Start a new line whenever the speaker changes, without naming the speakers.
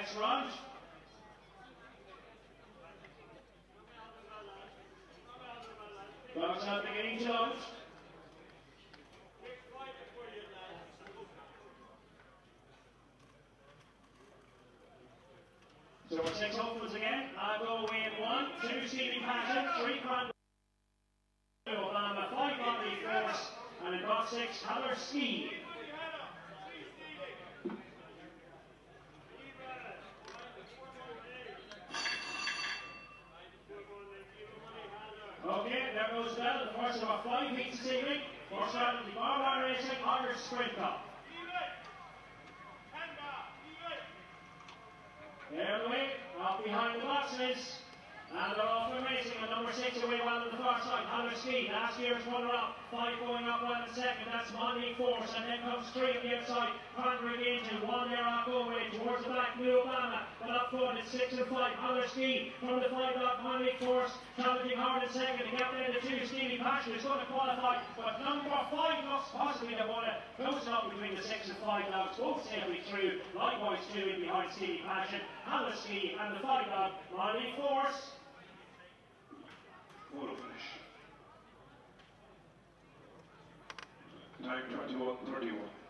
next round. Dogs are beginning to load. So we're 6 opens again. I'll go away in 1, 2 Stevie Passion, 3 Crown Obama, 5 Bobby Force, and in box 6 Haller Ski. Okay, there goes Bell, the first of our 5 heats this evening. First round of the Barbara Racing Irish Sprint Cup. There the way, off behind the boxes. And they're off and racing on number 6 away well on the far side. Haller Ski, last year's runner-up. 5 going up well in second, that's Monty Force. And then comes 3 on the outside. Conroy into 1 there off away towards the back, New Obama. But up front it's 6 and 5. Haller Ski from the 5 block, Monty Force. Challenging hard in second. To get there, the 2 Stevie Passion is going to qualify. But number 5 looks possibly to want to close up between the 6 and 5 blocks. Both safely through. Likewise 2 in behind Stevie Passion. Haller Ski and the 5 block, Monty Force.
Photo finish. Time 21:31.